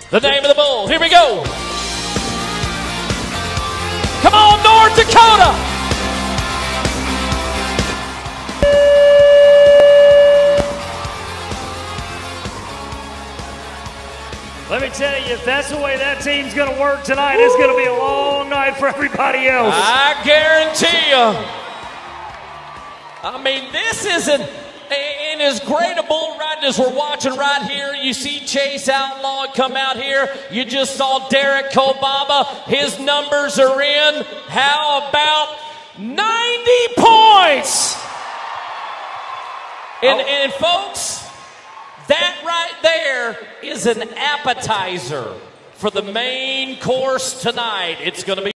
The name of the bull. Here we go. Come on, North Dakota. Let me tell you, if that's the way that team's going to work tonight, it's going to be a long night for everybody else. I guarantee you. I mean, this isn't, and as great a bull riding as we're watching right here, you see Chase Outlaw come out here. You just saw Derek Kobaba. His numbers are in. How about 90 points? And folks, that right there is an appetizer for the main course tonight. It's going to be